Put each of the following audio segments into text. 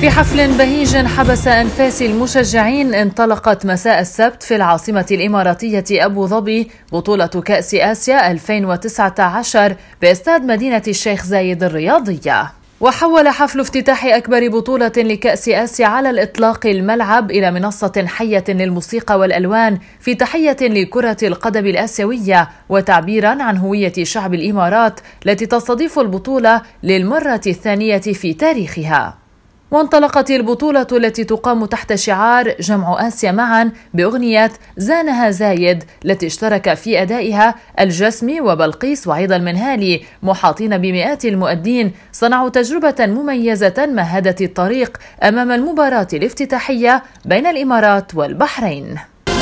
في حفل بهيج حبس أنفاس المشجعين انطلقت مساء السبت في العاصمة الإماراتية أبو ظبي بطولة كأس آسيا 2019 باستاد مدينة الشيخ زايد الرياضية. وحول حفل افتتاح أكبر بطولة لكأس آسيا على الإطلاق الملعب إلى منصة حية للموسيقى والألوان في تحية لكرة القدم الآسيوية وتعبيرا عن هوية شعب الإمارات التي تستضيف البطولة للمرة الثانية في تاريخها. وانطلقت البطولة التي تقام تحت شعار جمع آسيا معا بأغنية زانها زايد التي اشترك في أدائها الجسمي وبلقيس وعيد المنهالي محاطين بمئات المؤدين صنعوا تجربة مميزة مهدت الطريق أمام المباراة الافتتاحية بين الإمارات والبحرين.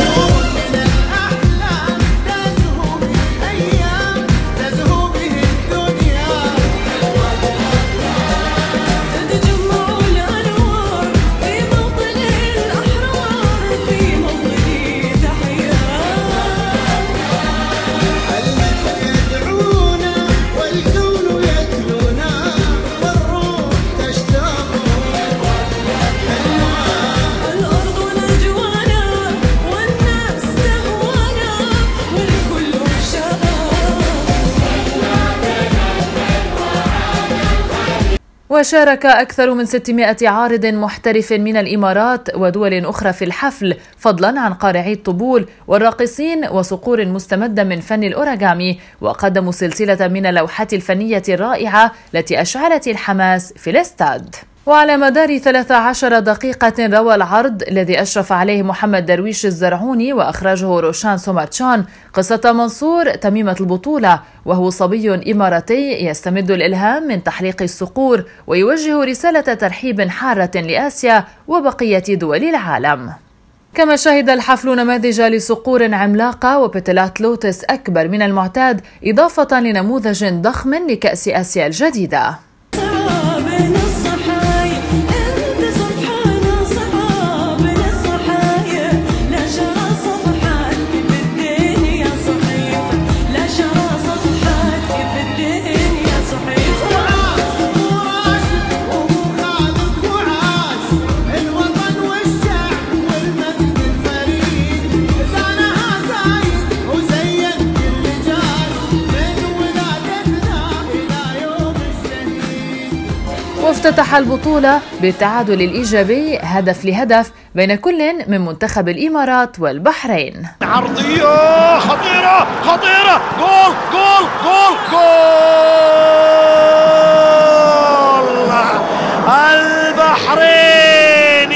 وشارك أكثر من 600 عارض محترف من الإمارات ودول أخرى في الحفل، فضلا عن قارعي الطبول والراقصين وصقور مستمدة من فن الأوراغامي، وقدموا سلسلة من اللوحات الفنية الرائعة التي أشعلت الحماس في الاستاد. وعلى مدار 13 دقيقة روى العرض الذي أشرف عليه محمد درويش الزرعوني وأخرجه روشان سوماتشان قصة منصور تميمة البطولة، وهو صبي إماراتي يستمد الإلهام من تحليق الصقور ويوجه رسالة ترحيب حارة لآسيا وبقية دول العالم. كما شهد الحفل نماذج لصقور عملاقة وبتلات لوتس أكبر من المعتاد، إضافة لنموذج ضخم لكأس آسيا الجديدة. وافتتح البطولة بالتعادل الإيجابي هدف لهدف بين كل من منتخب الإمارات والبحرين. عرضية خطيرة خطيرة، جول جول جول جول، البحرين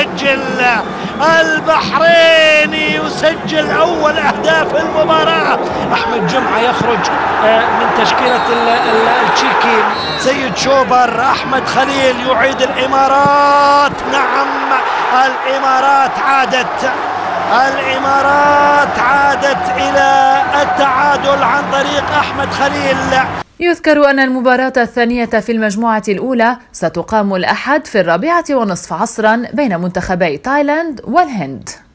يسجل أول أهداف المباراة. أحمد جمعة يخرج من تشكيلة التشيكي، سيد شوبر، أحمد خليل يعيد الإمارات. نعم، الإمارات عادت إلى التعادل عن طريق أحمد خليل. يذكر أن المباراة الثانية في المجموعة الأولى ستقام الأحد في 4:30 عصرا بين منتخبي تايلاند والهند.